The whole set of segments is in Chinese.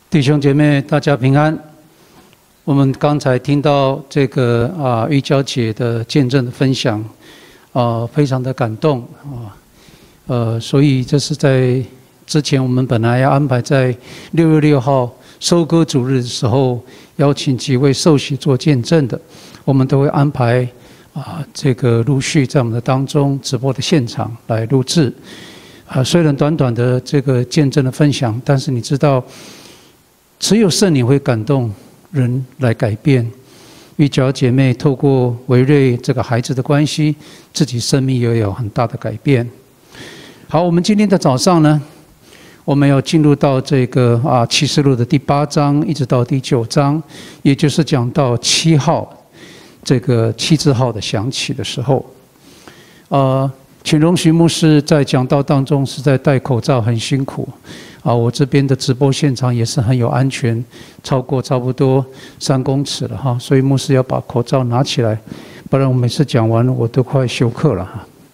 弟兄姐妹，大家平安。我们刚才听到这个玉娇姐的见证的分享，非常的感动所以这是在之前我们本来要安排在6月6号收割主日的时候，邀请几位受洗做见证的，我们都会安排这个陆续在我们的当中直播的现场来录制。虽然短短的这个见证的分享，但是你知道。只有圣灵会感动人来改变。玉娇姐妹透过维瑞这个孩子的关系，自己生命也有很大的改变。好，我们今天的早上呢，我们要进入到这个启示录的第8章，一直到第9章，也就是讲到7号这个7字号的响起的时候。请容许牧师在讲道当中是在戴口罩，很辛苦。我这边的直播现场也是很有安全，超过差不多3公尺了哈，所以牧师要把口罩拿起来，不然我每次讲完我都快休克了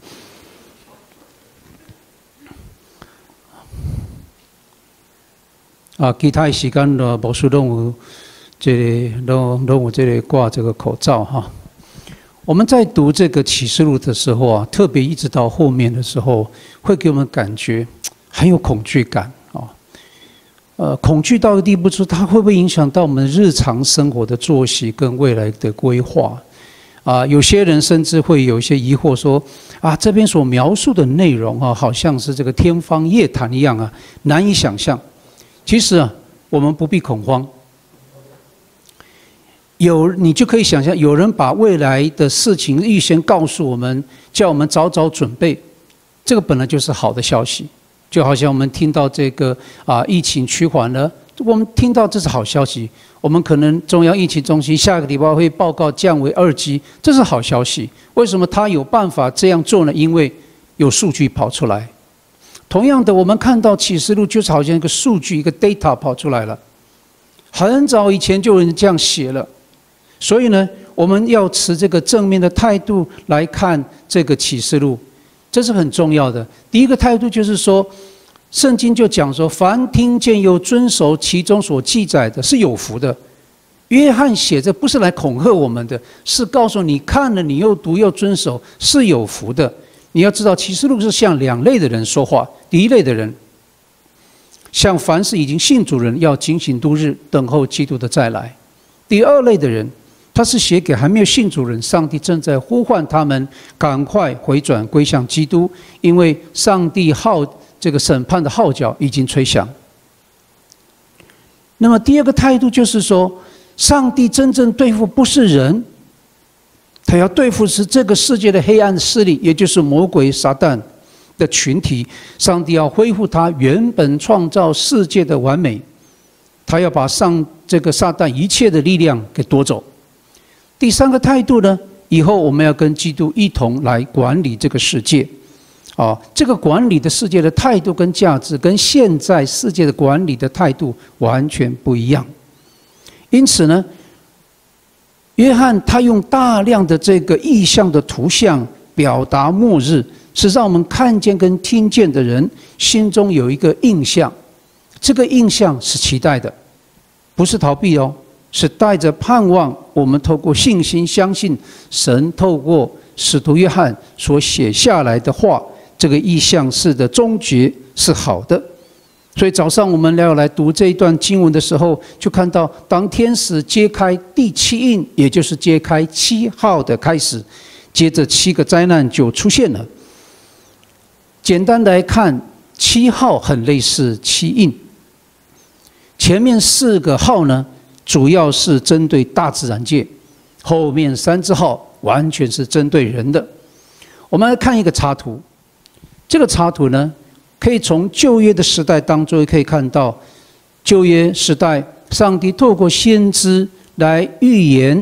哈。其他的时间呢，牧师都有这个挂这个口罩哈。我们在读这个启示录的时候特别一直到后面的时候，会给我们感觉很有恐惧感恐惧到的地步，它会不会影响到我们日常生活的作息跟未来的规划？有些人甚至会有一些疑惑说：这边所描述的内容好像是这个天方夜谭一样难以想象。其实我们不必恐慌。你就可以想象，有人把未来的事情预先告诉我们，叫我们早早准备，这个本来就是好的消息。就好像我们听到这个疫情趋缓了，我们听到这是好消息。我们可能中央疫情中心下个礼拜会报告降为2级，这是好消息。为什么他有办法这样做呢？因为有数据跑出来。同样的，我们看到启示录就是好像一个数据，一个 data 跑出来了，很早以前就有人这样写了。所以呢，我们要持这个正面的态度来看这个启示录，这是很重要的。第一个态度就是说，圣经就讲说，凡听见又遵守其中所记载的，是有福的。约翰写着不是来恐吓我们的，是告诉你看了你又读又遵守是有福的。你要知道，启示录是向2类的人说话。第一类的人，像凡是已经信主人，要警醒度日，等候基督的再来。第2类的人，他是写给还没有信主人，上帝正在呼唤他们赶快回转归向基督，因为上帝这个审判的号角已经吹响。那么第2个态度就是说，上帝真正对付不是人，他要对付是这个世界的黑暗势力，也就是魔鬼撒旦的群体。上帝要恢复他原本创造世界的完美，他要把这个撒旦一切的力量给夺走。第3个态度呢，以后我们要跟基督一同来管理这个世界。这个管理的世界的态度跟价值，跟现在世界的管理的态度完全不一样。因此呢，约翰他用大量的这个意象的图像表达末日，是让我们看见跟听见的人心中有一个印象，这个印象是期待的，不是逃避是带着盼望。我们透过信心相信神透过使徒约翰所写下来的话，这个意象式的终结是好的。所以早上我们要来读这一段经文的时候，就看到当天使揭开第7印，也就是揭开7号的开始，接着7个灾难就出现了。简单来看，7号很类似7印，前面4个号呢主要是针对大自然界，后面3只号完全是针对人的。我们来看一个插图，这个插图呢，可以从旧约的时代当中可以看到，旧约时代上帝透过先知来预言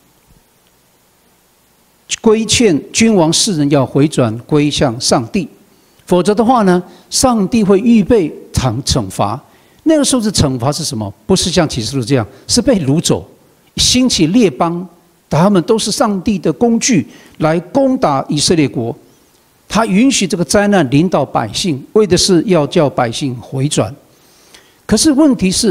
规劝君王世人要回转归向上帝，否则的话呢，上帝会预备惩罚。那个时候的惩罚是什么？不是像启示录这样，是被掳走，兴起列邦，他们都是上帝的工具来攻打以色列国。他允许这个灾难临到百姓，为的是要叫百姓回转。可是问题是，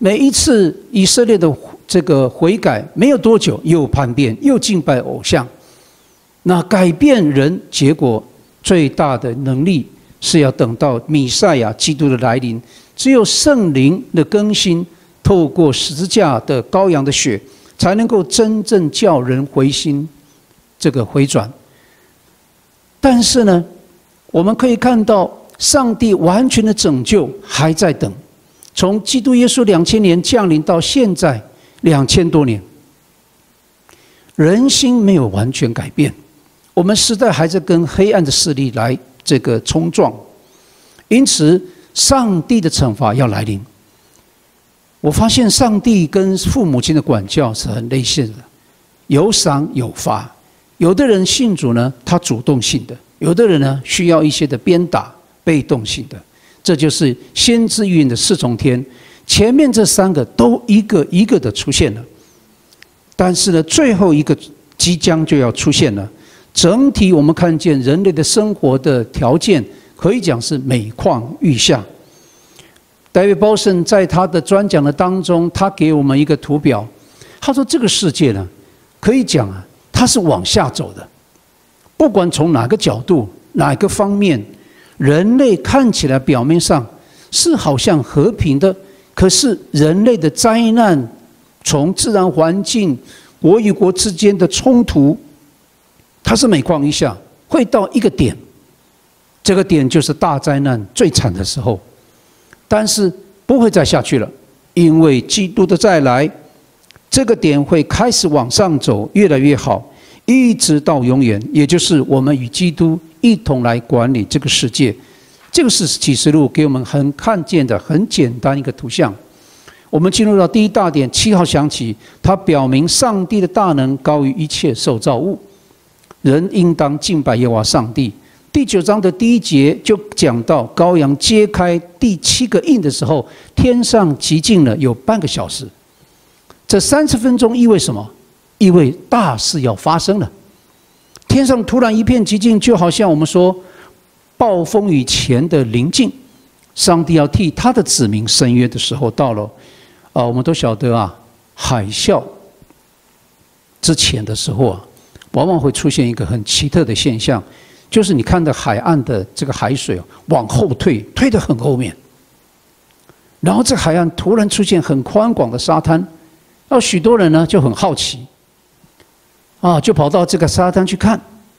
每一次以色列的这个悔改没有多久，又叛变，又敬拜偶像。那改变人，结果最大的能力是要等到弥赛亚基督的来临，只有圣灵的更新，透过十字架的羔羊的血，才能够真正叫人回心，这个回转。但是呢，我们可以看到，上帝完全的拯救还在等。从基督耶稣2000年降临到现在2000多年，人心没有完全改变，我们时代还在跟黑暗的势力来这个冲撞，因此上帝的惩罚要来临。我发现上帝跟父母亲的管教是很类似的，有赏有罚。有的人信主呢，他主动性的；有的人呢，需要一些的鞭打，被动性的。这就是先知预言的4重天，前面这3个都一个一个的出现了，但是呢，最后一个即将就要出现了。整体我们看见人类的生活的条件可以讲是每况愈下。David Bowson 在他的专讲的当中，他给我们一个图表，他说这个世界呢，可以讲啊，它是往下走的，不管从哪个角度、哪个方面。人类看起来表面上是好像和平的，可是人类的灾难，从自然环境、国与国之间的冲突，它是每况愈下，会到一个点，这个点就是大灾难最惨的时候，但是不会再下去了，因为基督的再来，这个点会开始往上走，越来越好，一直到永远，也就是我们与基督一同来管理这个世界。这个是启示录给我们很看见的很简单一个图像。我们进入到第一大点7号想起，它表明上帝的大能高于一切受造物，人应当敬拜耶和华上帝。第9章的第1节就讲到羔羊揭开第7个印的时候，天上寂静了有半个小时。这30分钟意味什么？意味大事要发生了。天上突然一片寂静，就好像我们说暴风雨前的宁静。上帝要替他的子民申约的时候到了。我们都晓得啊，海啸之前的时候啊，往往会出现一个很奇特的现象，就是你看到海岸的这个海水往后退，退得很后面，然后这海岸突然出现很宽广的沙滩，那许多人呢就很好奇，就跑到这个沙滩去看。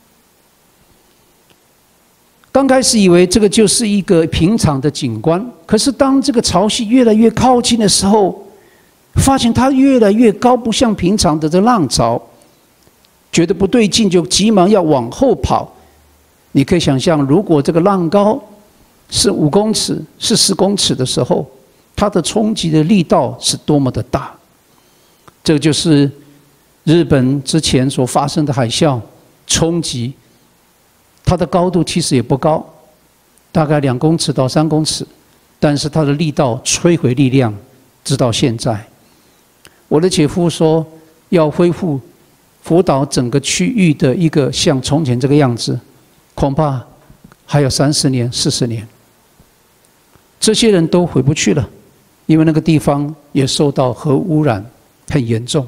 刚开始以为这个就是一个平常的景观，可是当这个潮汐越来越靠近的时候，发现它越来越高，不像平常的这浪潮，觉得不对劲，就急忙要往后跑。你可以想象，如果这个浪高是5公尺、是10公尺的时候，它的冲击的力道是多么的大。这就是日本之前所发生的海啸冲击。它的高度其实也不高，大概2公尺到3公尺，但是它的力道、摧毁力量，直到现在。我的姐夫说，要恢复福岛整个区域的一个像从前这个样子，恐怕还有30年、40年。这些人都回不去了，因为那个地方也受到核污染很严重。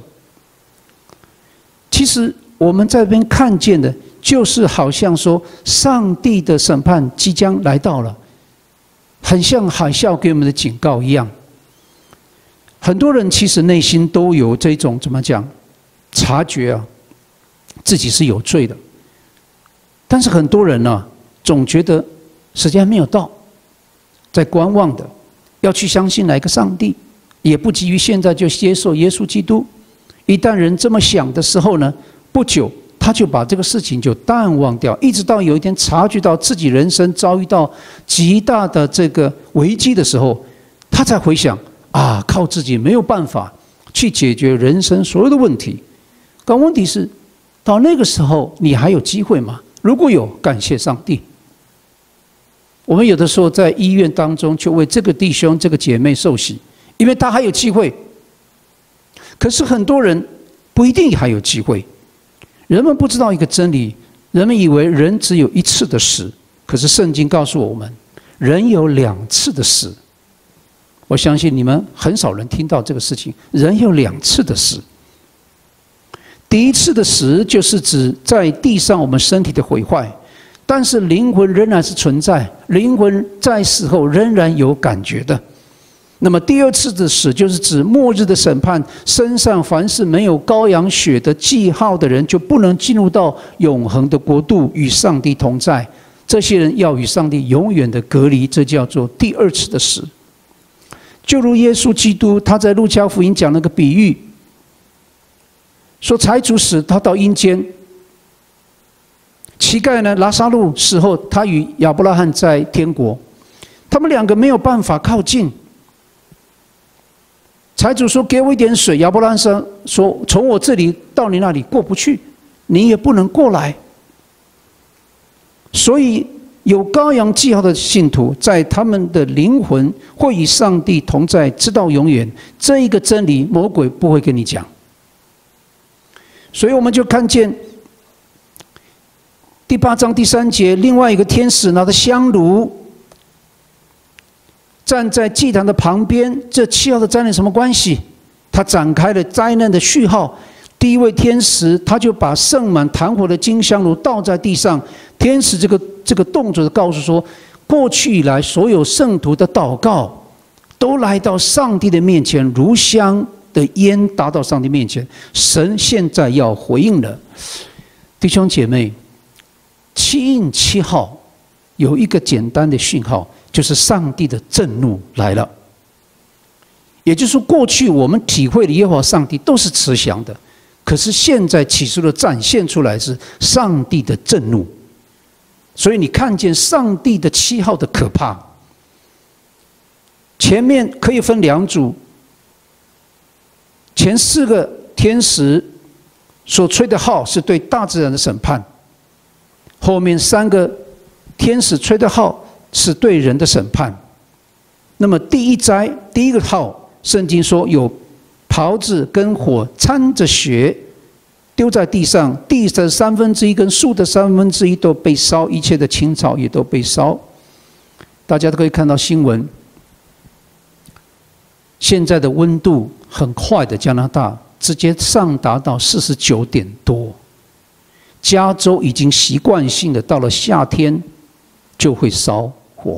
其实我们在这边看见的，就是好像说上帝的审判即将来到了，很像海啸给我们的警告一样。很多人其实内心都有这种怎么讲，察觉自己是有罪的，但是很多人呢，总觉得时间还没有到，在观望的，要去相信哪个上帝，也不急于现在就接受耶稣基督。一旦人这么想的时候呢，不久他就把这个事情就淡忘掉，一直到有一天察觉到自己人生遭遇到极大的这个危机的时候，他才回想靠自己没有办法去解决人生所有的问题。但问题是，到那个时候你还有机会吗？如果有，感谢上帝。我们有的时候在医院当中就为这个弟兄、这个姐妹受洗，因为他还有机会。可是很多人不一定还有机会。人们不知道一个真理，人们以为人只有1次的死，可是圣经告诉我们，人有2次的死。 我相信你们很少人听到这个事情。人有2次的死，第一次的死就是指在地上我们身体的毁坏，但是灵魂仍然是存在，灵魂在死后仍然有感觉的。那么第2次的死就是指末日的审判，身上凡是没有羔羊血的记号的人，就不能进入到永恒的国度，与上帝同在。这些人要与上帝永远的隔离，这叫做第2次的死。就如耶稣基督他在路加福音讲了个比喻，说财主死，他到阴间；乞丐呢，拉撒路死后，他与亚伯拉罕在天国。他们2个没有办法靠近。财主说：“给我一点水。”亚伯拉罕说：“从我这里到你那里过不去，你也不能过来。”所以，有羔羊记号的信徒，在他们的灵魂会与上帝同在，直到永远。这一个真理，魔鬼不会跟你讲。所以，我们就看见第8章第3节，另外一个天使拿着香炉，站在祭坛的旁边。这7号的灾难什么关系？他展开了灾难的序号。第1位天使，他就把盛满炭火的金香炉倒在地上。天使这个动作告诉说，过去以来所有圣徒的祷告，都来到上帝的面前，如香的烟达到上帝面前。神现在要回应了，弟兄姐妹，7印7号有一个简单的讯号，就是上帝的震怒来了。也就是说，过去我们体会的耶和华上帝都是慈祥的，可是现在启示录展现出来是上帝的震怒。所以你看见上帝的7号的可怕。前面可以分2组，前4个天使所吹的号是对大自然的审判，后面3个天使吹的号是对人的审判。那么第一灾，第一个号，圣经说有袍子跟火掺着血丢在地上，地的1/3跟树的1/3都被烧，一切的青草也都被烧。大家都可以看到新闻，现在的温度很快的，加拿大直接上达到49点多。加州已经习惯性的到了夏天就会烧火，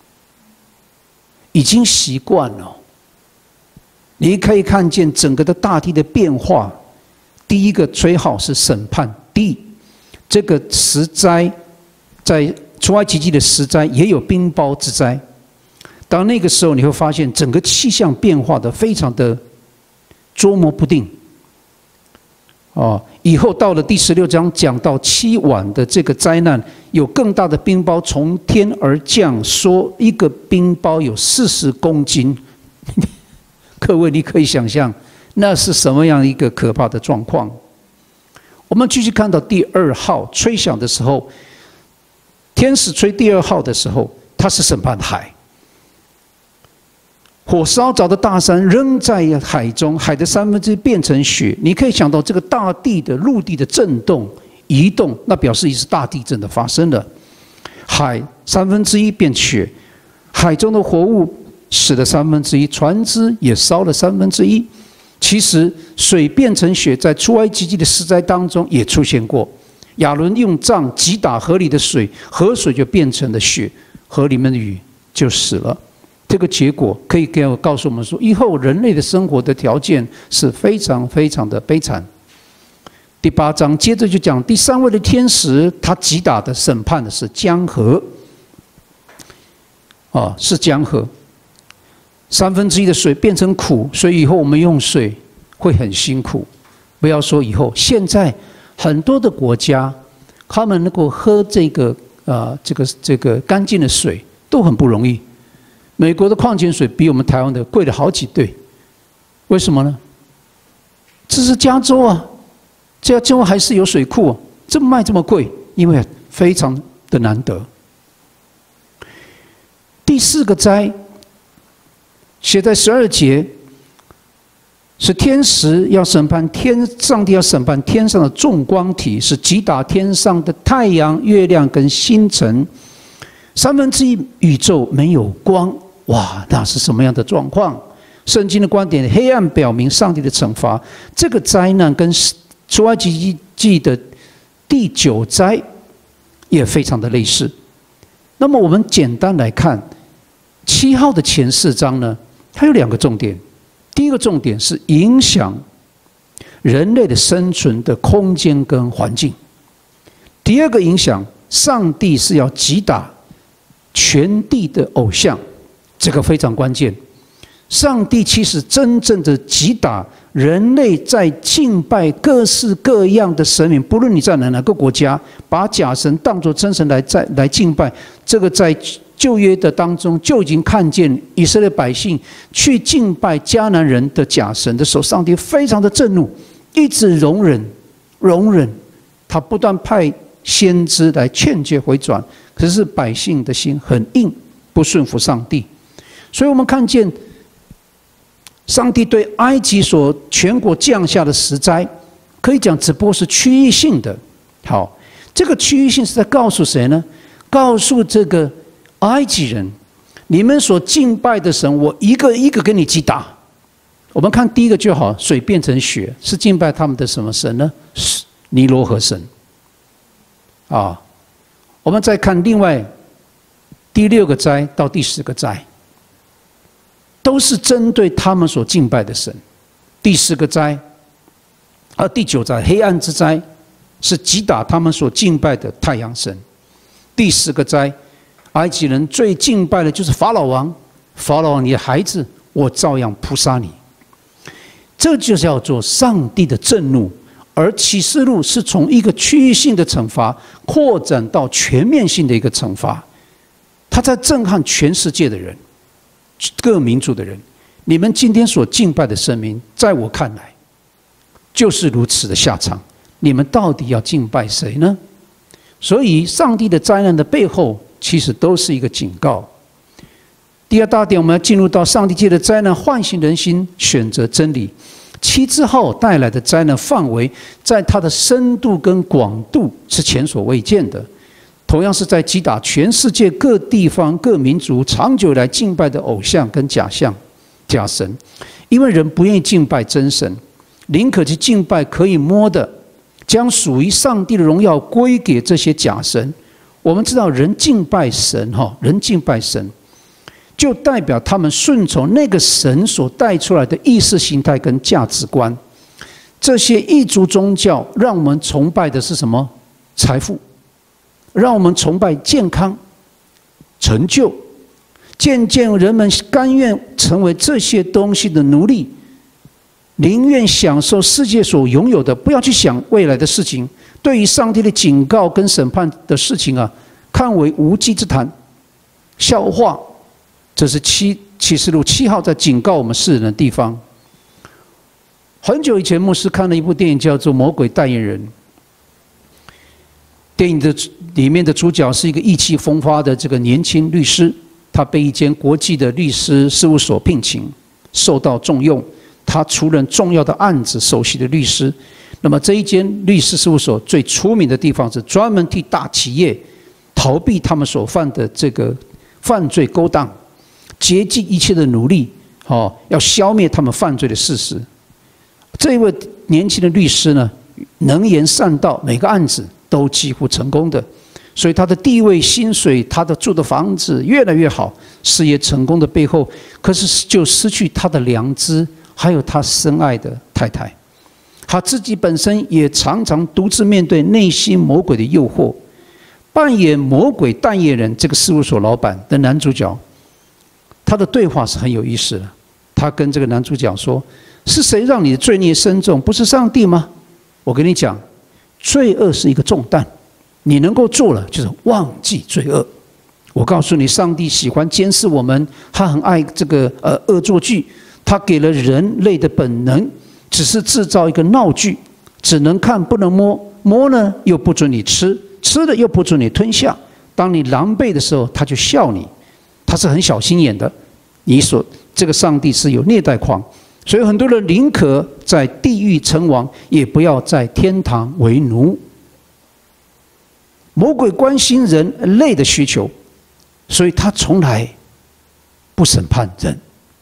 已经习惯了。你可以看见整个的大地的变化。第一个吹号是审判地，这个10灾在出埃及记的10灾也有冰雹之灾。当那个时候，你会发现整个气象变化的非常的捉摸不定。以后到了第16章讲到7晚的这个灾难，有更大的冰雹从天而降，说一个冰雹有40公斤。各位，你可以想象那是什么样一个可怕的状况。我们继续看到第2号吹响的时候，天使吹第2号的时候，他是审判海。火烧着的大山扔在海中，海的1/3变成雪。你可以想到这个大地的陆地的震动移动，那表示一次大地震的发生了。海1/3变雪，海中的活物死了1/3，船只也烧了1/3。其实水变成雪，在出埃及记的10灾当中也出现过。亚伦用杖击打河里的水，河水就变成了雪，河里面的鱼就死了。这个结果可以告诉我们说，以后人类的生活的条件是非常非常的悲惨。第8章接着就讲第3位的天使，他击打的审判的是江河，是江河。1/3的水变成苦，所以以后我们用水会很辛苦。不要说以后，现在很多的国家，他们能够喝这个干净的水都很不容易。美国的矿泉水比我们台湾的贵了好几倍，为什么呢？这是加州啊，加州还是有水库啊，这么卖这么贵，因为非常的难得。第4个灾。写在12节，是天使要审判上帝要审判天上的众光体，是击打天上的太阳、月亮跟星辰。1/3宇宙没有光， 哇，那是什么样的状况？圣经的观点，黑暗表明上帝的惩罚。这个灾难跟出埃及记的第9灾也非常的类似。那么我们简单来看7号的前4章呢，它有2个重点。第一个重点是影响人类的生存的空间跟环境。第二个影响，上帝是要击打全地的偶像，这个非常关键。上帝其实真正的击打人类在敬拜各式各样的神明，不论你在哪个国家，把假神当作真神来敬拜，这个在旧约的当中就已经看见以色列百姓去敬拜迦南人的假神的时候，上帝非常的震怒，一直容忍，他不断派先知来劝诫回转，可是百姓的心很硬，不顺服上帝。所以我们看见上帝对埃及所全国降下的10灾，可以讲只不过是区域性的。好，这个区域性是在告诉谁呢？告诉这个埃及人，你们所敬拜的神，我一个一个给你击打。我们看第一个就好，水变成血，是敬拜他们的什么神呢？尼罗河神。啊，我们再看另外第6个灾到第10个灾，都是针对他们所敬拜的神。第10个灾，第9灾黑暗之灾，是击打他们所敬拜的太阳神。第10个灾，埃及人最敬拜的就是法老王，法老王你的孩子，我照样扑杀你。这就是要做上帝的震怒。而启示录是从一个区域性的惩罚扩展到全面性的一个惩罚，它在震撼全世界的人，各民族的人。你们今天所敬拜的神明，在我看来就是如此的下场。你们到底要敬拜谁呢？所以上帝的灾难的背后其实都是一个警告。第2大点，我们要进入到上帝借的灾难唤醒人心，选择真理。7之后带来的灾难范围，在它的深度跟广度是前所未见的。同样是在击打全世界各地方各民族长久以来敬拜的偶像跟假神，因为人不愿意敬拜真神，宁可去敬拜可以摸的，将属于上帝的荣耀归给这些假神。我们知道人敬拜神，就代表他们顺从那个神所带出来的意识形态跟价值观。这些异族宗教让我们崇拜的是什么？财富，让我们崇拜健康、成就。渐渐人们甘愿成为这些东西的奴隶，宁愿享受世界所拥有的，不要去想未来的事情。对于上帝的警告跟审判的事情看为无稽之谈、笑话。这是启示录7号在警告我们世人的地方。很久以前，牧师看了一部电影，叫做《魔鬼代言人》。电影的里面的主角是一个意气风发的这个年轻律师，他被一间国际的律师事务所聘请，受到重用。他出任重要的案子首席的律师。那么这一间律师事务所最出名的地方是专门替大企业逃避他们所犯的这个犯罪勾当。竭尽一切的努力，要消灭他们犯罪的事实。这一位年轻的律师呢，能言善道，每个案子都几乎成功的，所以他的地位、薪水、他的住的房子越来越好。事业成功的背后，可是就失去他的良知，还有他深爱的太太。他自己本身也常常独自面对内心魔鬼的诱惑。扮演魔鬼代言人这个事务所老板的男主角，他的对话是很有意思的。他跟这个男主角说：“是谁让你的罪孽深重？不是上帝吗？我跟你讲，罪恶是一个重担，你能够做了就是忘记罪恶。我告诉你，上帝喜欢监视我们，他很爱这个恶作剧，他给了人类的本能，只是制造一个闹剧，只能看不能摸，摸呢又不准你吃，吃了又不准你吞下。当你狼狈的时候，他就笑你。他是很小心眼的。这个上帝是有虐待狂，所以很多人宁可在地狱称王，也不要在天堂为奴。魔鬼关心人类的需求，所以他从来不审判人。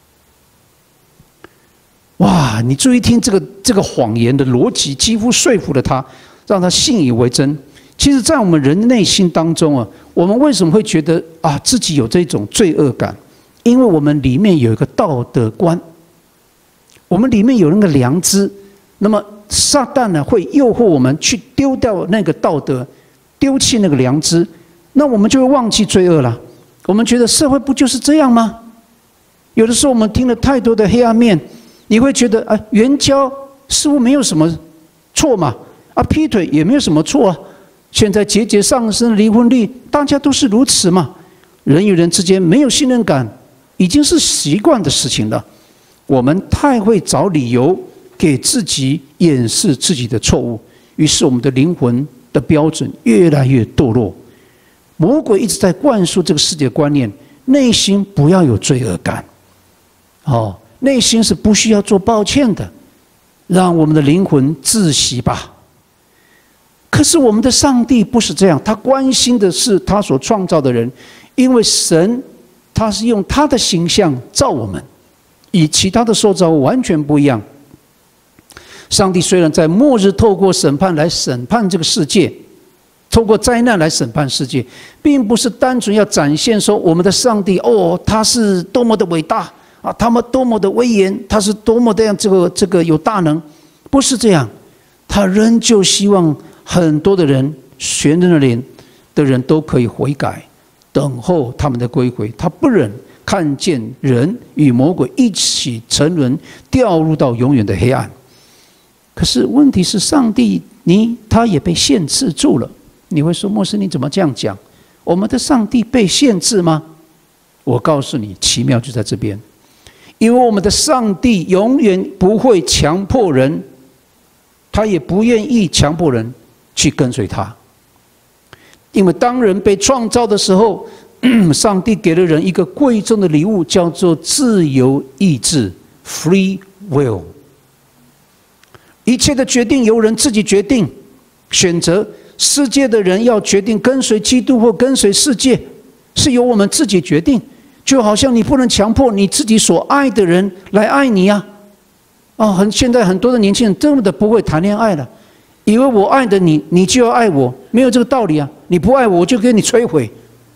哇！你注意听这个谎言的逻辑，几乎说服了他，让他信以为真。其实，在我们人内心当中啊，我们为什么会觉得自己有这种罪恶感？因为我们里面有一个道德观，我们里面有那个良知。那么撒旦呢，会诱惑我们去丢掉那个道德，丢弃那个良知，那我们就会忘记罪恶了。我们觉得社会不就是这样吗？有的时候我们听了太多的黑暗面，你会觉得援交似乎没有什么错嘛，劈腿也没有什么错啊。现在节节上升的离婚率，大家都是如此嘛。人与人之间没有信任感，已经是习惯的事情了。我们太会找理由给自己掩饰自己的错误，于是我们的灵魂的标准越来越堕落。魔鬼一直在灌输这个世界观念：内心不要有罪恶感，内心是不需要做抱歉的，让我们的灵魂窒息吧。可是我们的上帝不是这样，他关心的是他所创造的人，因为神他是用他的形象造我们，与其他的受造物完全不一样。上帝虽然在末日透过审判来审判这个世界，透过灾难来审判世界，并不是单纯要展现说我们的上帝他是多么的伟大他们多么的威严，他是多么的这个有大能，不是这样。他仍旧希望很多的人，全人的人都可以悔改，等候他们的归回。他不忍看见人与魔鬼一起沉沦，掉入到永远的黑暗。可是问题是，上帝他也被限制住了。你会说，牧师你怎么这样讲？我们的上帝被限制吗？我告诉你，奇妙就在这边。因为我们的上帝永远不会强迫人，他也不愿意强迫人去跟随他。因为当人被创造的时候，上帝给了人一个贵重的礼物，叫做自由意志 （free will）。一切的决定由人自己决定选择。世界的人要决定跟随基督或跟随世界，是由我们自己决定。就好像你不能强迫你自己所爱的人来爱你啊！现在很多的年轻人真的不会谈恋爱了，以为我爱的你，你就要爱我，没有这个道理啊！你不爱我，我就给你摧毁。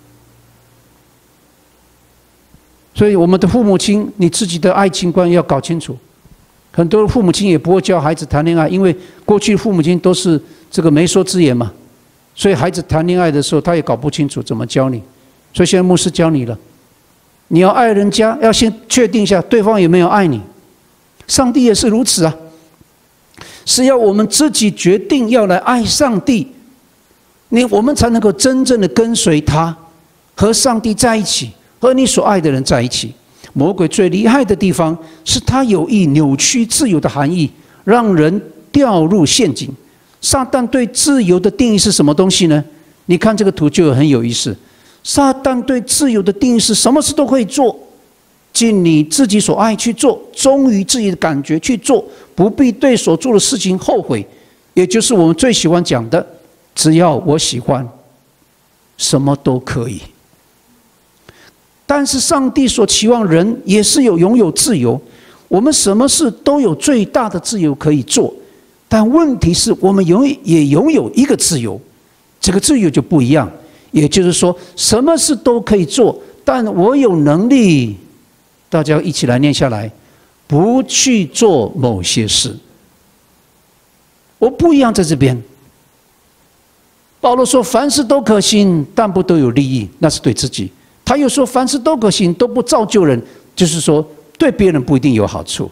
所以我们的父母亲，你自己的爱情观要搞清楚。很多父母亲也不会教孩子谈恋爱，因为过去父母亲都是这个媒妁之言嘛，所以孩子谈恋爱的时候，他也搞不清楚怎么教你。所以现在牧师教你了，你要爱人家，要先确定一下对方有没有爱你。上帝也是如此啊，是要我们自己决定要来爱上帝，我们才能够真正的跟随他，和上帝在一起，和你所爱的人在一起。魔鬼最厉害的地方是他有意扭曲自由的含义，让人掉入陷阱。撒旦对自由的定义是什么东西呢？你看这个图就很有意思。撒旦对自由的定义是什么事都可以做，尽你自己所爱去做，忠于自己的感觉去做，不必对所做的事情后悔。也就是我们最喜欢讲的，只要我喜欢，什么都可以。但是上帝所期望人也是拥有自由，我们什么事都有最大的自由可以做，但问题是我们也拥有一个自由，这个自由就不一样。也就是说，什么事都可以做，但我有能力，大家一起来念下来，不去做某些事。我不一样在这边。保罗说凡事都可行，但不都有利益，那是对自己。他又说凡事都可行，都不造就人，就是说对别人不一定有好处。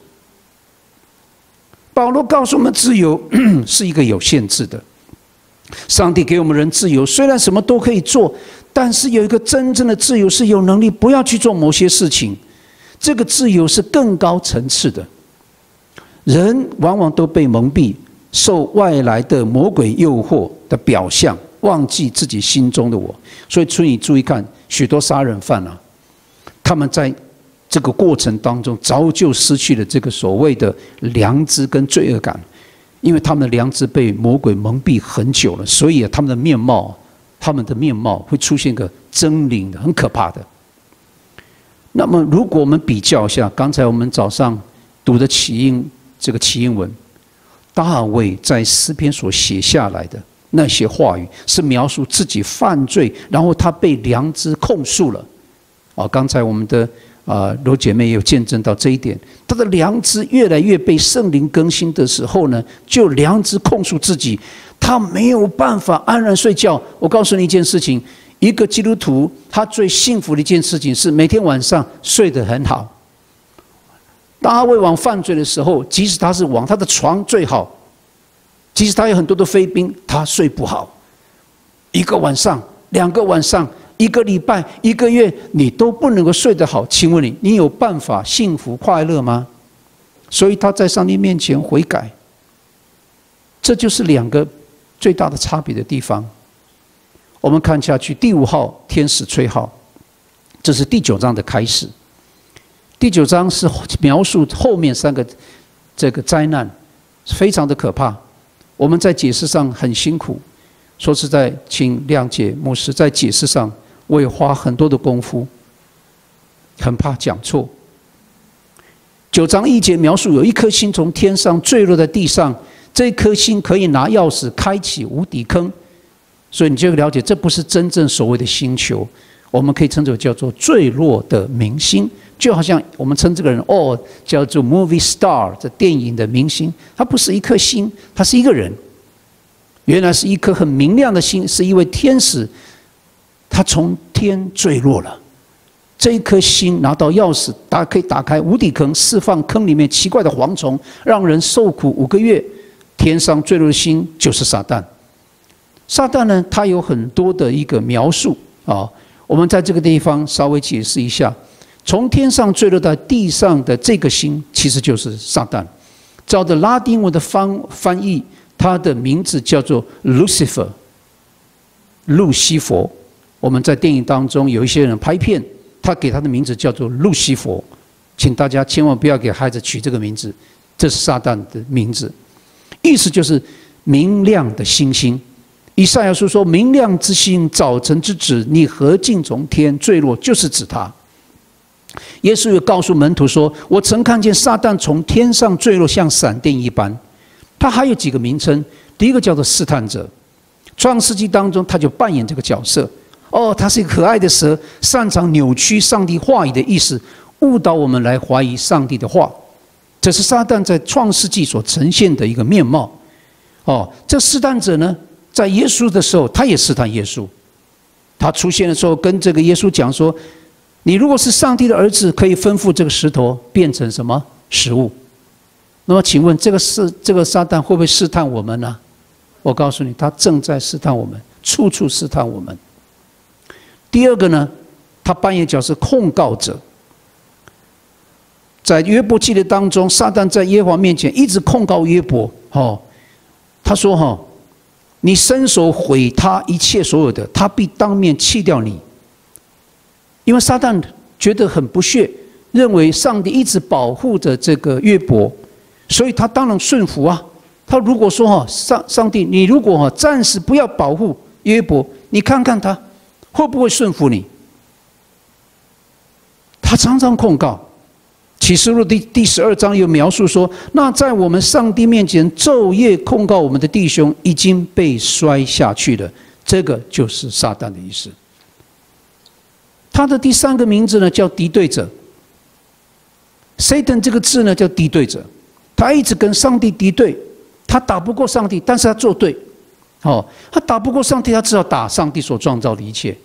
保罗告诉我们，自由是一个有限制的。上帝给我们人自由，虽然什么都可以做，但是有一个真正的自由，是有能力不要去做某些事情。这个自由是更高层次的。人往往都被蒙蔽，受外来的魔鬼诱惑的表象，忘记自己心中的我。所以你注意看，许多杀人犯他们在这个过程当中早就失去了这个所谓的良知跟罪恶感，因为他们的良知被魔鬼蒙蔽很久了，所以他们的面貌会出现个狰狞的、很可怕的。 那么，如果我们比较一下刚才我们早上读的这个起因文，大卫在诗篇所写下来的那些话语，是描述自己犯罪，然后他被良知控诉了。刚才我们的罗姐妹也有见证到这一点，他的良知越来越被圣灵更新的时候呢，就良知控诉自己，他没有办法安然睡觉。我告诉你一件事情，一个基督徒他最幸福的一件事情是每天晚上睡得很好。大卫王犯罪的时候，即使他是王，他的床最好，即使他有很多的妃嫔，他睡不好。一个晚上、2个晚上、1个礼拜、1个月，你都不能够睡得好。请问你有办法幸福快乐吗？所以他在上帝面前悔改，这就是2个最大的差别的地方。我们看下去，第5号天使吹号，这是第9章的开始。第9章是描述后面3个这个灾难，非常的可怕。我们在解释上很辛苦，说实在，请谅解牧师在解释上我也花很多的功夫，很怕讲错。9章1节描述有一颗星从天上坠落在地上，这颗星可以拿钥匙开启无底坑，所以你就了解这不是真正所谓的星球，我们可以称之为叫做坠落的明星。就好像我们称这个人叫做 movie star， 这电影的明星，他不是一颗星，他是一个人。原来是一颗很明亮的星，是一位天使，他从天坠落了。这一颗星拿到钥匙，可以打开无底坑，释放坑里面奇怪的蝗虫，让人受苦5个月。天上坠落的星就是撒旦。撒旦呢，他有很多的一个描述我们在这个地方稍微解释一下。从天上坠落到地上的这个星，其实就是撒旦。照着拉丁文的翻译，它的名字叫做 Lucifer， 路西佛。我们在电影当中有一些人拍片，他给他的名字叫做路西佛，请大家千万不要给孩子取这个名字，这是撒旦的名字。意思就是明亮的星星。以赛亚书说：“明亮之星，早晨之子，你何竟从天坠落？”就是指他。耶稣也告诉门徒说：“我曾看见撒旦从天上坠落，像闪电一般。”他还有几个名称，第一个叫做试探者。创世纪当中，他就扮演这个角色。他是一个可爱的蛇，擅长扭曲上帝话语的意思，误导我们来怀疑上帝的话。这是撒旦在创世纪所呈现的一个面貌。这试探者呢，在耶稣的时候，他也试探耶稣。他出现的时候，跟这个耶稣讲说：“你如果是上帝的儿子，可以吩咐这个石头变成什么食物？”那么，请问这个撒旦会不会试探我们呢？我告诉你，他正在试探我们，处处试探我们。第二个呢，他扮演角色控告者。在约伯记的当中，撒旦在耶和华面前一直控告约伯。他说：“你伸手毁他一切所有的，他必当面弃掉你。”因为撒旦觉得很不屑，认为上帝一直保护着这个约伯，所以他当然顺服啊。他如果说上帝，你如果暂时不要保护约伯，你看看他会不会顺服你？他常常控告。启示录第12章有描述说，那在我们上帝面前昼夜控告我们的弟兄，已经被摔下去了。这个就是撒旦的意思。他的第3个名字呢，叫敌对者。Satan 这个字呢，叫敌对者。他一直跟上帝敌对，他打不过上帝，但是他做对。他打不过上帝，他只好打上帝所创造的一切。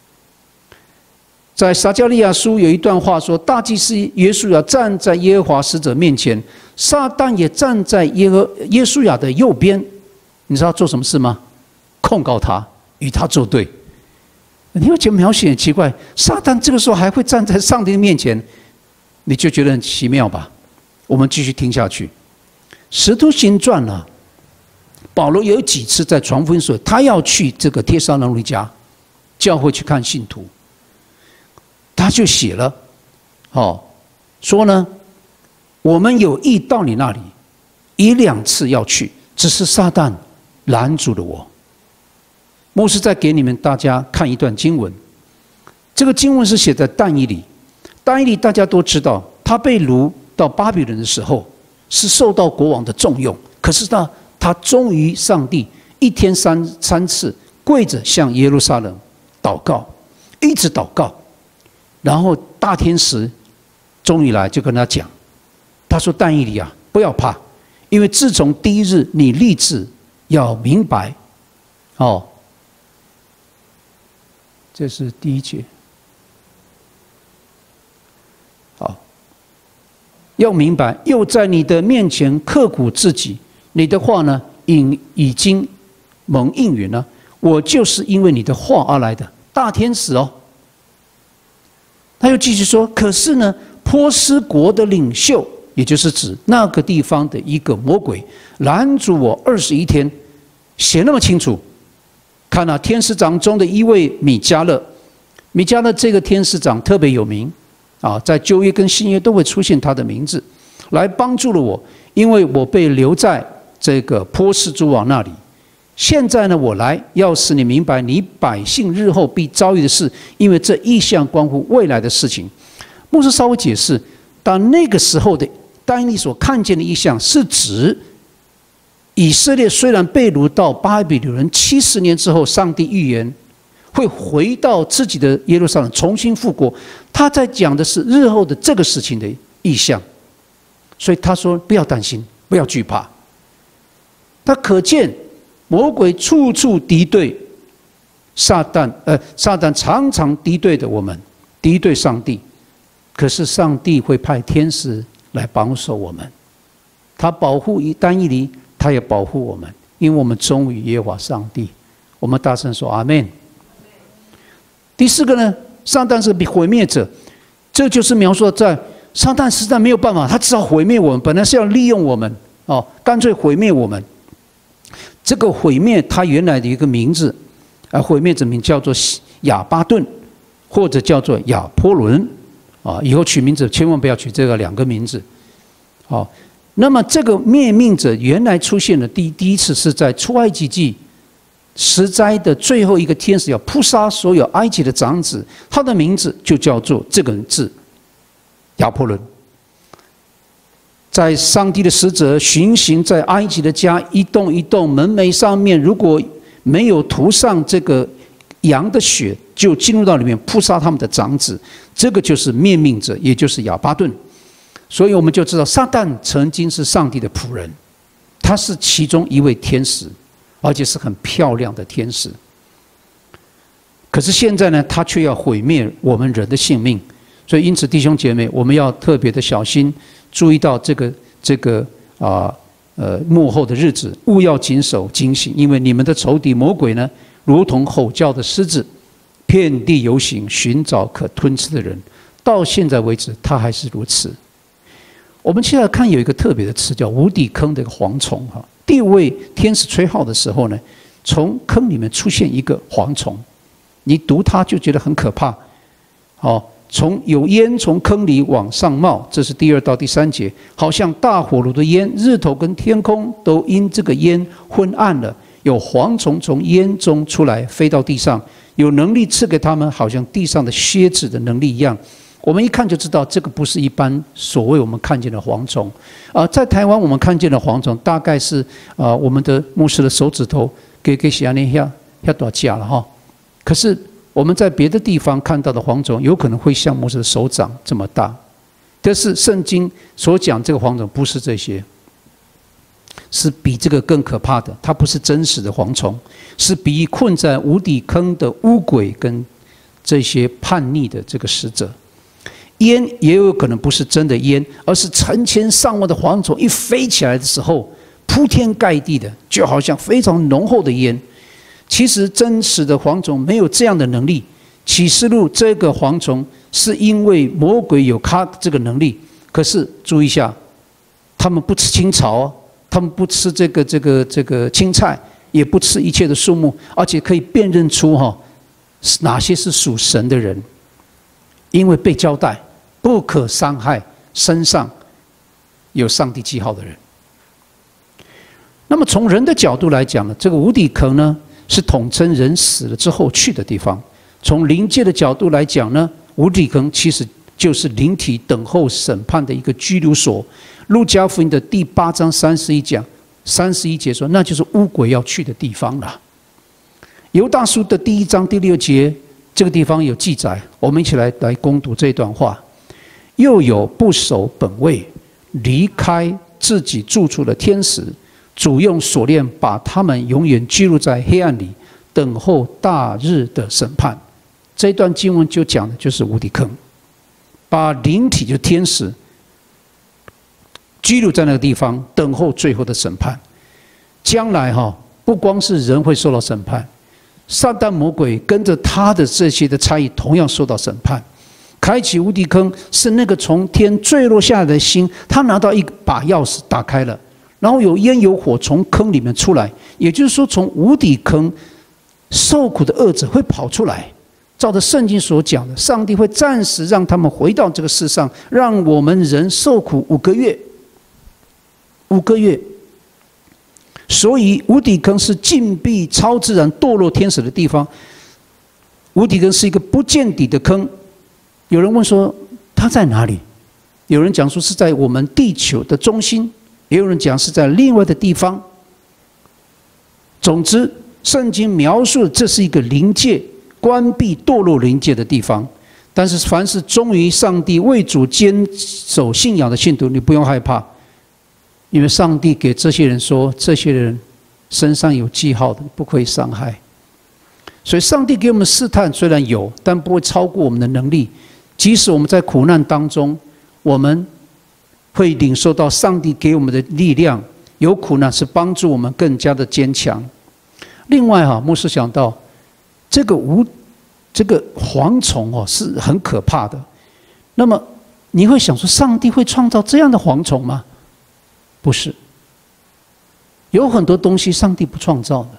在撒迦利亚书有一段话说：“大祭司约书亚站在耶和华使者面前，撒旦也站在约书亚的右边。”你知道做什么事吗？控告他，与他作对。你会觉得描写很奇怪，撒旦这个时候还会站在上帝的面前，你就觉得很奇妙吧？我们继续听下去，《使徒行传》呢，保罗有几次在传福音时，他要去这个帖撒罗尼迦教会去看信徒。他就写了，说呢，我们有意到你那里，1、2次要去，只是撒旦拦住了我。牧师再给你们大家看一段经文，这个经文是写在但以理。 但以理大家都知道，他被掳到巴比伦的时候，是受到国王的重用。可是呢，他忠于上帝，一天三次跪着向耶路撒冷祷告，一直祷告。然后大天使终于来，就跟他讲，他说：“但以理啊，不要怕，因为自从第一日你立志要明白，哦，这是第一节。好，要明白，又在你的面前刻苦自己，你的话呢，已经蒙应允了。我就是因为你的话而来的。”大天使哦，他又继续说：“可是呢，波斯国的领袖，也就是指那个地方的一个魔鬼，拦阻我21天，写那么清楚。看啊，天使长中的一位米迦勒，米迦勒这个天使长特别有名啊，在旧约跟新约都会出现他的名字，来帮助了我，因为我被留在这个波斯诸王那里。现在呢，我来要使你明白你百姓日后必遭遇的事，因为这异象关乎未来的事情。”牧师稍微解释，当那个时候的但以理所看见的异象，是指以色列虽然被掳到巴比伦70年之后，上帝预言会回到自己的耶路撒冷重新复国，他在讲的是日后的这个事情的异象。所以他说不要担心，不要惧怕。他可见魔鬼处处敌对撒旦，撒旦常常敌对的我们，敌对上帝。可是上帝会派天使来保守我们，他保护但以理，他也保护我们，因为我们忠于耶和华上帝。我们大声说阿们。第四个呢，撒旦是毁灭者，这就是描述在撒旦实在没有办法，他只好毁灭我们。本来是要利用我们，哦，干脆毁灭我们。这个毁灭，它原来的一个名字，毁灭者名叫做亚巴顿，或者叫做亚波伦，啊，以后取名字千万不要取这个2个名字，好。那么这个灭命者原来出现的第一次是在出埃及记10灾的最后一个天使要扑杀所有埃及的长子，他的名字就叫做这个字亚波伦。在上帝的使者巡行在埃及的家，一栋一栋门楣上面，如果没有涂上这个羊的血，就进入到里面扑杀他们的长子。这个就是灭命者，也就是亚巴顿。所以我们就知道，撒旦曾经是上帝的仆人，他是其中一位天使，而且是很漂亮的天使。可是现在呢，他却要毁灭我们人的性命。所以因此弟兄姐妹，我们要特别的小心，注意到这个末后的日子，务要谨守警醒，因为你们的仇敌魔鬼呢，如同吼叫的狮子，遍地游行，寻找可吞吃的人。到现在为止，他还是如此。我们现在看有一个特别的词叫无底坑的一个蝗虫哈。第5位天使吹号的时候呢，从坑里面出现一个蝗虫，你读它就觉得很可怕。好，从有烟从坑里往上冒，这是第2到第3节，好像大火炉的烟，日头跟天空都因这个烟昏暗了。有蝗虫从烟中出来，飞到地上，有能力赐给他们，好像地上的蝎子的能力一样。我们一看就知道，这个不是一般所谓我们看见的蝗虫。在台湾我们看见的蝗虫，大概是我们的牧师的手指头给写那下多假了哈。可是我们在别的地方看到的蝗虫，有可能会像牧师的手掌这么大。但是圣经所讲这个蝗虫不是这些，是比这个更可怕的。它不是真实的蝗虫，是比喻困在无底坑的污鬼跟这些叛逆的这个使者。烟也有可能不是真的烟，而是成千上万的蝗虫一飞起来的时候，铺天盖地的，就好像非常浓厚的烟。其实真实的蝗虫没有这样的能力。启示录这个蝗虫是因为魔鬼有他这个能力，可是注意一下，他们不吃青草，他们不吃这个青菜，也不吃一切的树木，而且可以辨认出哪些是属神的人，因为被交代不可伤害身上有上帝记号的人。那么从人的角度来讲呢，这个无底坑呢是统称人死了之后去的地方。从灵界的角度来讲呢，无底坑其实就是灵体等候审判的一个拘留所。路加福音的第8章31节说，那就是污鬼要去的地方了。犹大书的第1章第6节，这个地方有记载，我们一起来攻读这段话。又有不守本位、离开自己住处的天使，主用锁链把他们永远拘留在黑暗里，等候大日的审判。这段经文就讲的就是无底坑，把灵体就是天使拘留在那个地方，等候最后的审判。将来不光是人会受到审判，撒旦魔鬼跟着他的这些的差役同样受到审判。开启无底坑是那个从天坠落下来的星，他拿到一把钥匙打开了，然后有烟有火从坑里面出来，也就是说从无底坑受苦的恶者会跑出来。照着圣经所讲的，上帝会暂时让他们回到这个世上，让我们人受苦5个月。5个月。所以无底坑是禁闭超自然堕落天使的地方。无底坑是一个不见底的坑。有人问说它在哪里？有人讲说是在我们地球的中心，也有人讲是在另外的地方。总之，圣经描述这是一个灵界，关闭堕落灵界的地方。但是凡是忠于上帝、为主坚守信仰的信徒，你不用害怕，因为上帝给这些人说，这些人身上有记号的，不可以伤害。所以上帝给我们试探虽然有，但不会超过我们的能力。即使我们在苦难当中，我们会领受到上帝给我们的力量。有苦难是帮助我们更加的坚强。另外牧师想到这个蝗虫是很可怕的。那么你会想说，上帝会创造这样的蝗虫吗？不是，有很多东西上帝不创造的。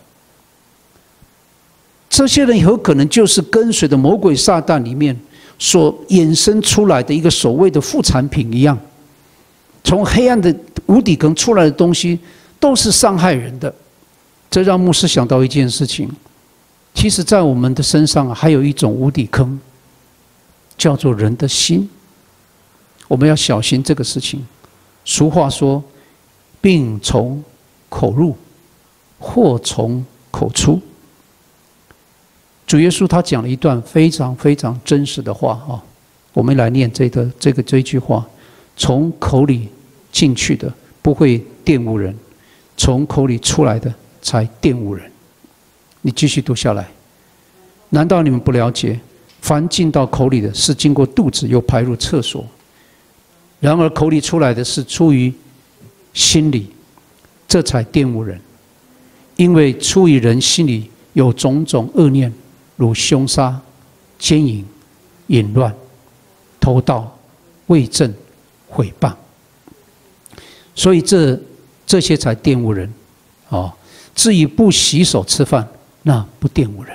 这些人有可能就是跟随的魔鬼撒旦里面所衍生出来的一个所谓的副产品一样，从黑暗的无底坑出来的东西都是伤害人的。这让牧师想到一件事情，其实在我们的身上还有一种无底坑，叫做人的心。我们要小心这个事情。俗话说，病从口入，祸从口出。主耶稣他讲了一段非常非常真实的话我们来念这一句话：从口里进去的不会玷污人，从口里出来的才玷污人。你继续读下来。难道你们不了解，凡进到口里的是经过肚子又排入厕所，然而口里出来的是出于心里，这才玷污人。因为出于人心里有种种恶念，如凶杀、奸淫、淫乱、偷盗、伪证、毁谤。所以这些才玷污人至于不洗手吃饭，那不玷污人。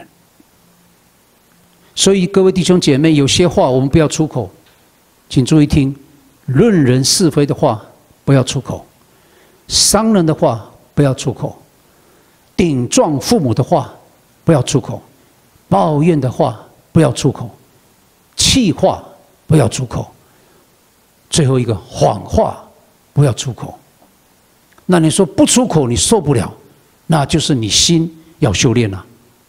所以各位弟兄姐妹，有些话我们不要出口，请注意听：论人是非的话不要出口，伤人的话不要出口，顶撞父母的话不要出口，抱怨的话不要出口，气话不要出口，最后一个谎话不要出口。那你说不出口你受不了，那就是你心要修炼了，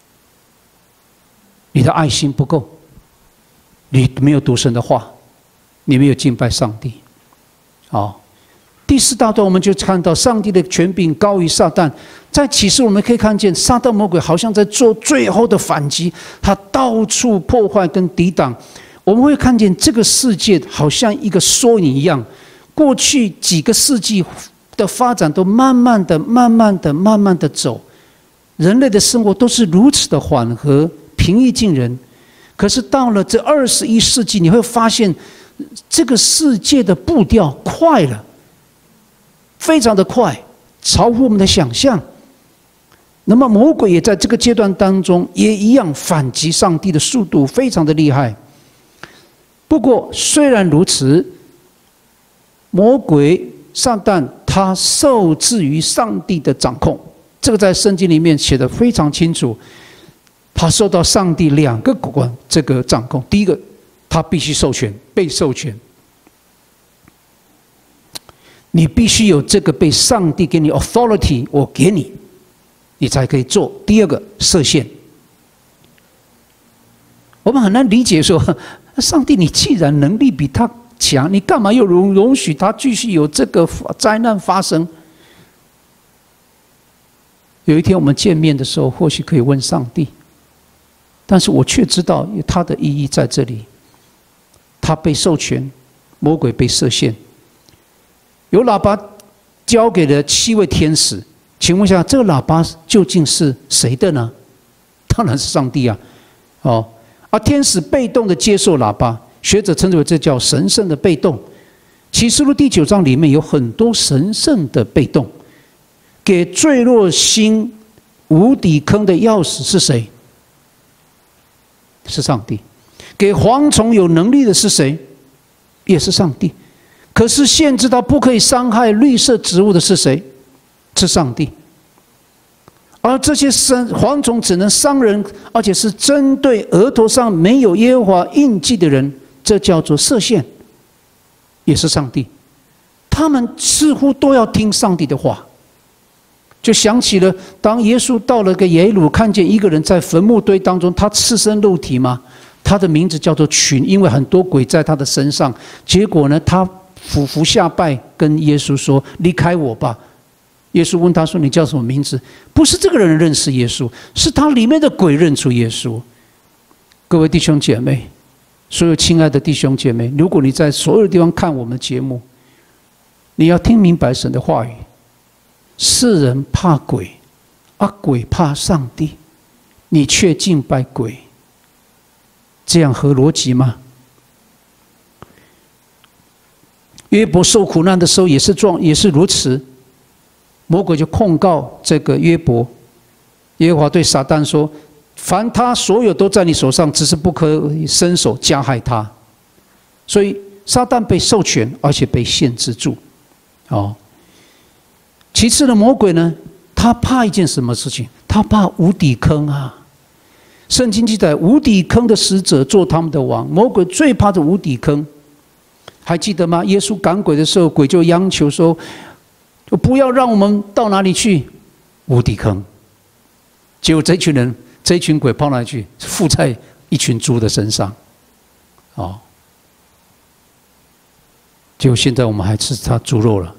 你的爱心不够，你没有读神的话，你没有敬拜上帝。第4大段我们就看到上帝的权柄高于撒旦。在启示我们可以看见，撒旦魔鬼好像在做最后的反击，他到处破坏跟抵挡。我们会看见这个世界好像一个缩影一样，过去几个世纪的发展都慢慢的走，人类的生活都是如此的缓和、平易近人。可是到了这21世纪，你会发现这个世界的步调快了，非常的快，超乎我们的想象。那么魔鬼也在这个阶段当中也一样反击上帝的速度非常的厉害。不过虽然如此，魔鬼撒旦他受制于上帝的掌控，这个在圣经里面写得非常清楚。他受到上帝2个这个掌控。第一个， 他必须授权，被授权。你必须有这个被上帝给你 authority， 我给你，你才可以做。第二个，设限。我们很难理解说，上帝，你既然能力比他强，你干嘛又容许他继续有这个灾难发生？有一天我们见面的时候，或许可以问上帝，但是我却知道他的意义在这里。他被授权，魔鬼被设限。有喇叭交给了7位天使，请问一下，这个喇叭究竟是谁的呢？当然是上帝啊！而天使被动的接受喇叭，学者称之为这叫神圣的被动。启示录第9章里面有很多神圣的被动。给坠落心无底坑的钥匙是谁？是上帝。给蝗虫有能力的是谁？也是上帝。可是限制到不可以伤害绿色植物的是谁？是上帝。而这些蝗虫只能伤人，而且是针对额头上没有耶和华印记的人，这叫做设限，也是上帝。他们似乎都要听上帝的话。就想起了当耶稣到了个耶路，看见一个人在坟墓堆当中，他赤身露体嘛，他的名字叫做群，因为很多鬼在他的身上。结果呢，他俯伏下拜，跟耶稣说：“离开我吧。”耶稣问他说：“你叫什么名字？”不是这个人认识耶稣，是他里面的鬼认出耶稣。各位弟兄姐妹，所有亲爱的弟兄姐妹，如果你在所有地方看我们节目，你要听明白神的话语。世人怕鬼，鬼怕上帝，你却敬拜鬼，这样合逻辑吗？约伯受苦难的时候也是如此。魔鬼就控告这个约伯，耶和华对撒旦说：“凡他所有都在你手上，只是不可以伸手加害他。”所以撒旦被授权，而且被限制住。其次的魔鬼呢，他怕一件什么事情？他怕无底坑啊！圣经记载，无底坑的使者做他们的王。魔鬼最怕的无底坑，还记得吗？耶稣赶鬼的时候，鬼就央求说：“就不要让我们到哪里去？无底坑。”结果这群鬼跑哪里去？附在一群猪的身上。结果现在我们还吃他猪肉了。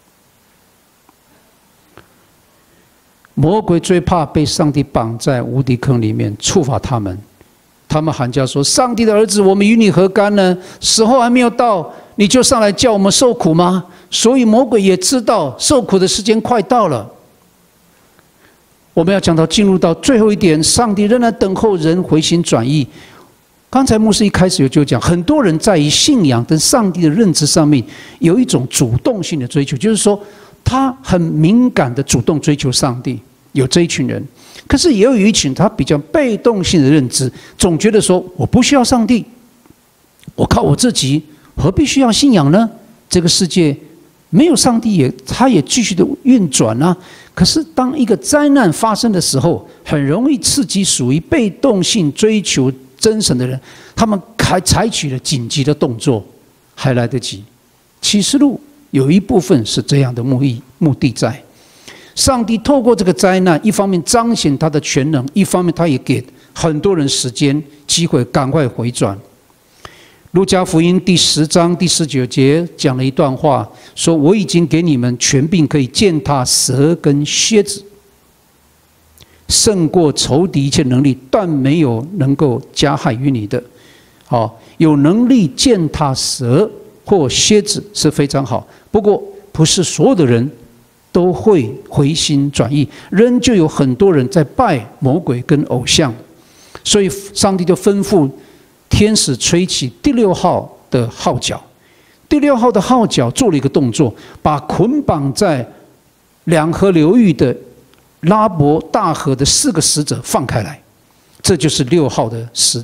魔鬼最怕被上帝绑在无底坑里面，处罚他们。他们喊叫说：“上帝的儿子，我们与你何干呢？时候还没有到，你就上来叫我们受苦吗？”所以魔鬼也知道受苦的时间快到了。我们要讲到进入到最后一点，上帝仍然等候人回心转意。刚才牧师一开始就讲，很多人在于信仰跟上帝的认知上面有一种主动性的追求，就是说他很敏感的主动追求上帝，有这一群人。可是也有一群他比较被动性的认知，总觉得说我不需要上帝，我靠我自己，何必需要信仰呢？这个世界没有上帝他也继续的运转啊。可是当一个灾难发生的时候，很容易刺激属于被动性追求真神的人，他们还采取了紧急的动作，还来得及。启示录有一部分是这样的目的在。上帝透过这个灾难，一方面彰显他的全能，一方面他也给很多人时间机会赶快回转。路加福音第10章第19节讲了一段话，说：“我已经给你们权柄，可以践踏蛇跟蝎子，胜过仇敌一切能力，但没有能够加害于你的。”有能力践踏蛇或蝎子是非常好，不过不是所有的人都会回心转意，仍旧有很多人在拜魔鬼跟偶像，所以上帝就吩咐天使吹起第6号的号角。第6号的号角做了一个动作，把捆绑在两河流域的拉伯大河的4个使者放开来，这就是6号的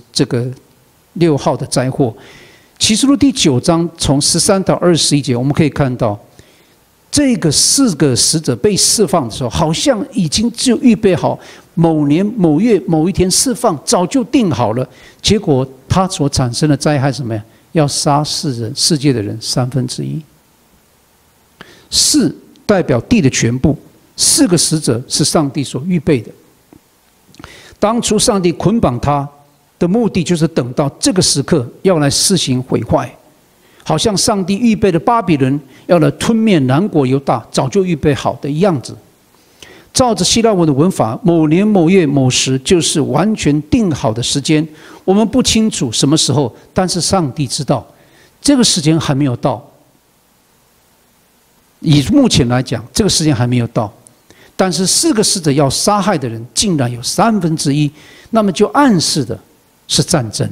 6号的灾祸。启示录第9章从13到21节，我们可以看到，这个4个使者被释放的时候，好像已经就预备好某年某月某一天释放，早就定好了。结果它所产生的灾害是什么呀？要杀世界的人1/3。4代表地的全部，4个使者是上帝所预备的。当初上帝捆绑他的目的，就是等到这个时刻要来施行毁坏，好像上帝预备的巴比伦要来吞灭南国犹大，早就预备好的样子。照着希腊文的文法，某年某月某时就是完全定好的时间。我们不清楚什么时候，但是上帝知道，这个时间还没有到。以目前来讲，这个时间还没有到。但是4个使者要杀害的人竟然有1/3，那么就暗示的是战争。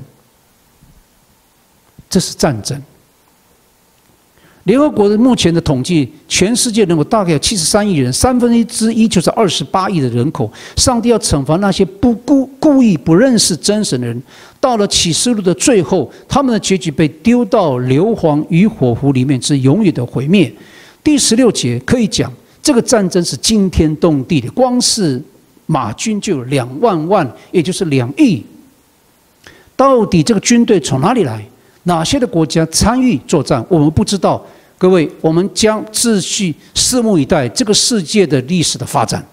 这是战争。联合国的目前的统计，全世界人口大概有73亿人，1/3就是28亿的人口。上帝要惩罚那些故意不认识真神的人。到了启示录的最后，他们的结局被丢到硫磺与火湖里面，是永远的毁灭。第16节可以讲，这个战争是惊天动地的，光是马军就有2万万，也就是2亿。到底这个军队从哪里来？哪些的国家参与作战？我们不知道。各位，我们将继续拭目以待这个世界的历史的发展。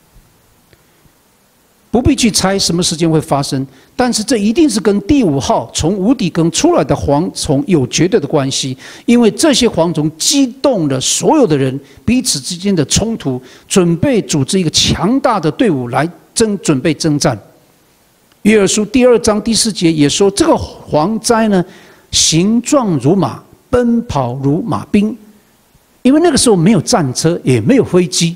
不必去猜什么时间会发生，但是这一定是跟第5号从无底坑出来的蝗虫有绝对的关系，因为这些蝗虫激动了所有的人彼此之间的冲突，准备组织一个强大的队伍来准备征战。约珥书第2章第4节也说，这个蝗灾呢，形状如马，奔跑如马兵，因为那个时候没有战车，也没有飞机。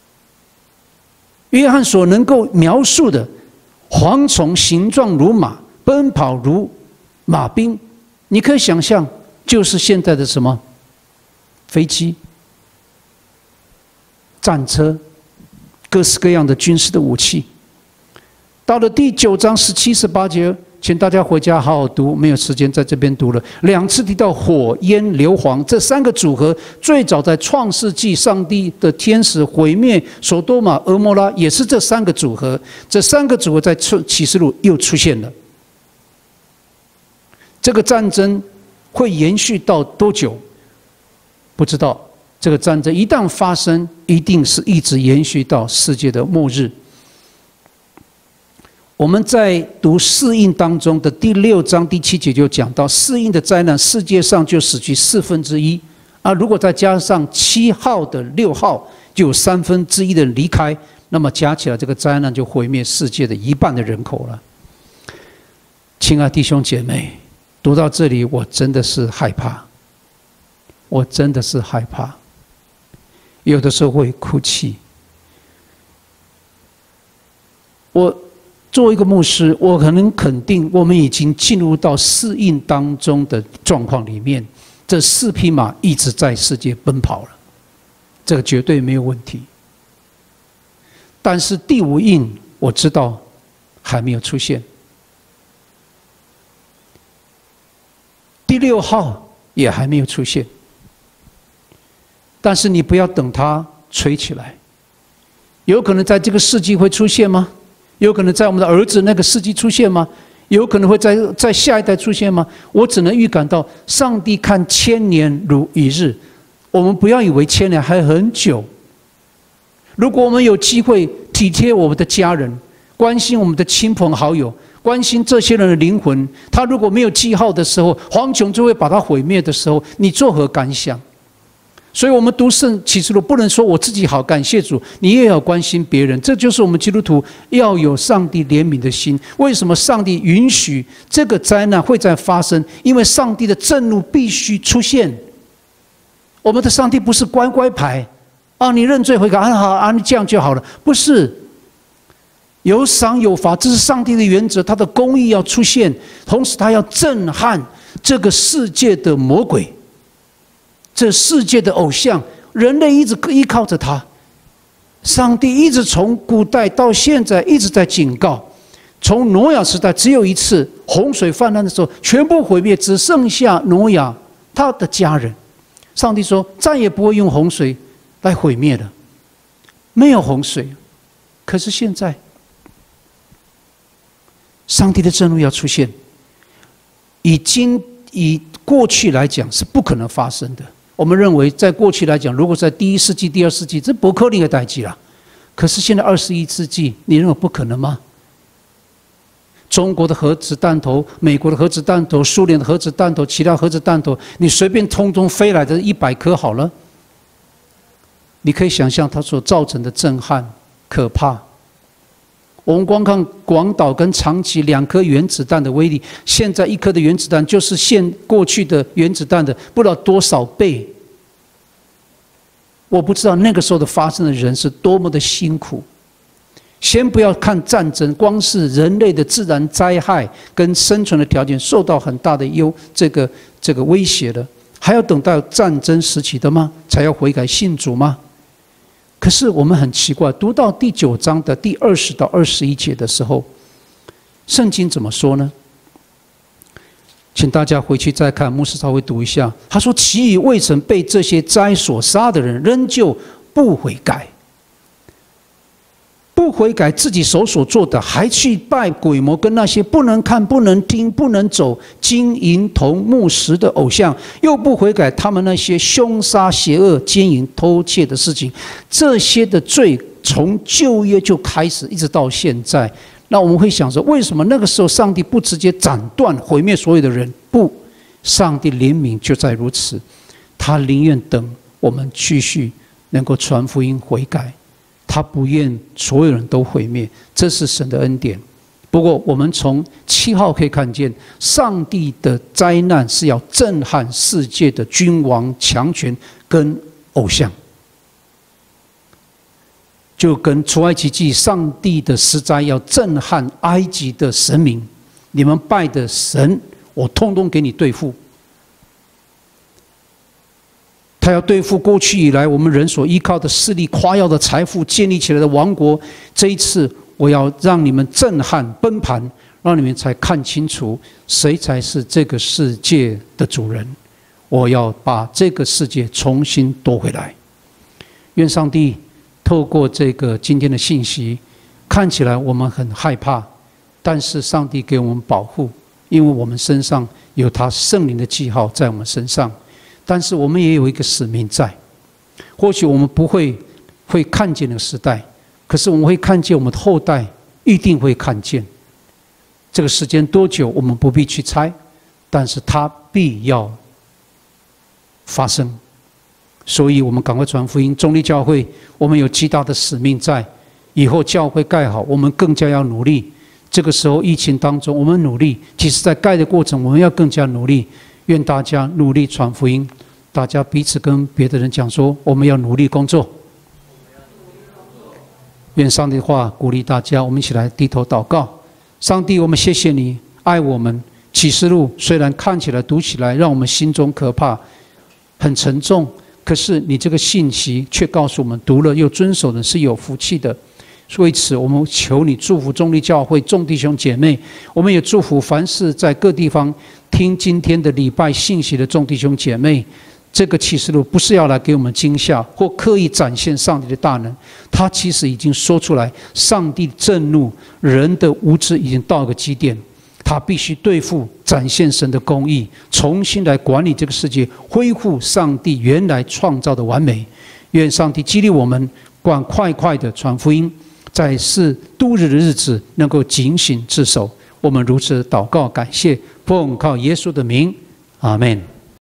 约翰所能够描述的蝗虫形状如马，奔跑如马兵，你可以想象，就是现在的什么飞机、战车，各式各样的军事的武器。到了第9章17、18节，请大家回家好好读，没有时间在这边读了。2次提到火焰、硫磺这3个组合，最早在创世纪，上帝的天使毁灭所多玛、蛾摩拉，也是这3个组合。这3个组合在启示录又出现了。这个战争会延续到多久？不知道。这个战争一旦发生，一定是一直延续到世界的末日。我们在读四印当中的第6章第7节就讲到，四印的灾难，世界上就死去1/4，如果再加上7号的6号，就有1/3的人离开，那么加起来这个灾难就毁灭世界的1半的人口了。亲爱弟兄姐妹，读到这里，我真的是害怕，我真的是害怕，有的时候会哭泣。我作为一个牧师，我可能肯定，我们已经进入到四印当中的状况里面。这4匹马一直在世界奔跑了，这个绝对没有问题。但是第5印，我知道还没有出现，第6号也还没有出现。但是你不要等它吹起来，有可能在这个世纪会出现吗？有可能在我们的儿子那个世纪出现吗？有可能会在下一代出现吗？我只能预感到，上帝看1000年如一日。我们不要以为1000年还很久。如果我们有机会体贴我们的家人，关心我们的亲朋好友，关心这些人的灵魂，他如果没有记号的时候，蝗虫就会把他毁灭的时候，你作何感想？所以我们读圣启示录，不能说我自己好，感谢主，你也要关心别人。这就是我们基督徒要有上帝怜悯的心。为什么上帝允许这个灾难会再发生？因为上帝的震怒必须出现。我们的上帝不是乖乖牌你认罪悔改好你这样就好了，不是。有赏有罚，这是上帝的原则，他的公义要出现，同时他要震撼这个世界的魔鬼，这世界的偶像，人类一直依靠着他。上帝一直从古代到现在一直在警告，从挪亚时代只有一次洪水泛滥的时候，全部毁灭，只剩下挪亚他的家人。上帝说再也不会用洪水来毁灭了，没有洪水。可是现在上帝的震怒要出现， 以过去来讲是不可能发生的。我们认为在过去来讲，如果在第1世纪、第2世纪，这不可能的代志啦。可是现在21世纪，你认为不可能吗？中国的核子弹头、美国的核子弹头、苏联的核子弹头、其他核子弹头，你随便通通飞来的100颗好了，你可以想象它所造成的震撼、可怕。我们光看广岛跟长崎2颗原子弹的威力，现在1颗的原子弹就是过去的原子弹的不知道多少倍。我不知道那个时候的发生的人是多么的辛苦。先不要看战争，光是人类的自然灾害跟生存的条件受到很大的这个威胁了，还要等到战争时期的吗？才要悔改信主吗？可是我们很奇怪，读到第9章的第20到21节的时候，圣经怎么说呢？请大家回去再看，牧师稍微读一下。他说：“其余未曾被这些灾所杀的人，仍旧不悔改。不悔改自己手所做的，还去拜鬼魔，跟那些不能看、不能听、不能走金银铜木石的偶像，又不悔改他们那些凶杀、邪恶、奸淫、偷窃的事情，这些的罪从旧约就开始，一直到现在。那我们会想说，为什么那个时候上帝不直接斩断、毁灭所有的人？不，上帝怜悯就在如此，他宁愿等我们继续能够传福音、悔改。”他不愿所有人都毁灭，这是神的恩典。不过，我们从7号可以看见，上帝的灾难是要震撼世界的君王、强权跟偶像，就跟出埃及记上帝的施灾要震撼埃及的神明，你们拜的神，我通通给你对付。他要对付过去以来我们人所依靠的势力、夸耀的财富、建立起来的王国。这一次，我要让你们震撼崩盘，让你们才看清楚谁才是这个世界的主人。我要把这个世界重新夺回来。愿上帝透过这个今天的信息，看起来我们很害怕，但是上帝给我们保护，因为我们身上有他圣灵的记号在我们身上。但是我们也有一个使命在，或许我们不会看见那个时代，可是我们会看见我们的后代一定会看见。这个时间多久我们不必去猜，但是它必要发生。所以我们赶快传福音。中立教会我们有极大的使命在，以后教会盖好，我们更加要努力。这个时候疫情当中我们努力，其实在盖的过程我们要更加努力。愿大家努力传福音，大家彼此跟别的人讲说，我们要努力工作。愿上帝的话鼓励大家，我们一起来低头祷告。上帝，我们谢谢你爱我们。启示录虽然看起来读起来让我们心中可怕，很沉重，可是你这个信息却告诉我们，读了又遵守的是有福气的。为此，我们求你祝福中立教会众弟兄姐妹，我们也祝福凡是在各地方听今天的礼拜信息的众弟兄姐妹。这个启示录不是要来给我们惊吓或刻意展现上帝的大能，他其实已经说出来，上帝震怒，人的无知已经到了个极点，他必须对付，展现神的公义，重新来管理这个世界，恢复上帝原来创造的完美。愿上帝激励我们，快的传福音，在度日的日子能够警醒自守。我们如此祷告感谢，奉靠耶稣的名，阿们。